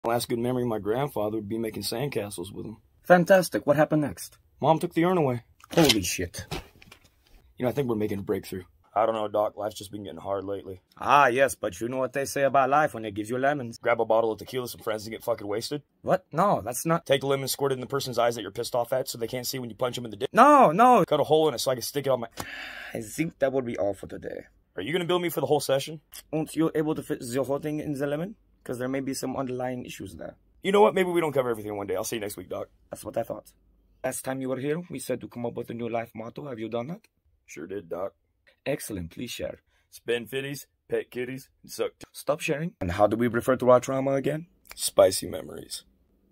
My last good memory of my grandfather would be making sandcastles with him. Fantastic. What happened next? Mom took the urn away. Holy shit. You know, I think we're making a breakthrough. I don't know, Doc. Life's just been getting hard lately. Ah, yes, but you know what they say about life when they give you lemons. Grab a bottle of tequila, some friends, and get fucking wasted. What? No, that's not... Take a lemon, squirt it in the person's eyes that you're pissed off at so they can't see when you punch them in the dick. No, no. Cut a hole in it so I can stick it on my... I think that would be all for today. Are you going to bill me for the whole session? Aren't you able to fit the whole thing in the lemon? Because there may be some underlying issues there. You know what? Maybe we don't cover everything in one day. I'll see you next week, Doc. That's what I thought. Last time you were here, we said to come up with a new life motto. Have you done that? Sure did, Doc. Excellent. Please share. Spend fitties, pet kitties, and suck... Stop sharing. And how do we refer to our trauma again? Spicy memories.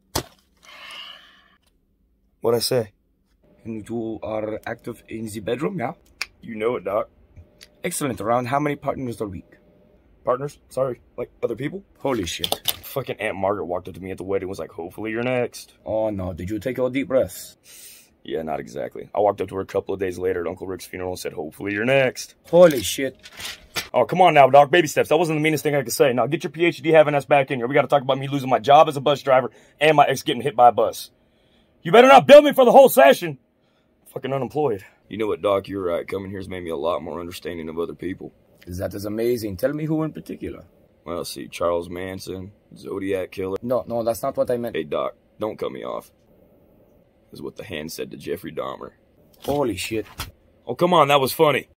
What'd I say? And you are active in the bedroom, yeah? You know it, Doc. Excellent. Around how many partners a week? Partners? Sorry, like other people? Holy shit. Fucking Aunt Margaret walked up to me at the wedding and was like, hopefully you're next. Oh no, did you take your deep breaths? Yeah, not exactly. I walked up to her a couple of days later at Uncle Rick's funeral and said, hopefully you're next. Holy shit. Oh, come on now, Doc. Baby steps. That wasn't the meanest thing I could say. Now get your PhD having ass back in here. We got to talk about me losing my job as a bus driver and my ex getting hit by a bus. You better not bill me for the whole session. Fucking unemployed. You know what, Doc? You're right. Coming here's made me a lot more understanding of other people. That is amazing. Tell me who in particular. Well, see, Charles Manson, Zodiac Killer. No, that's not what I meant. Hey, Doc, don't cut me off. Is what the hand said to Jeffrey Dahmer. Holy shit. Oh, come on, that was funny.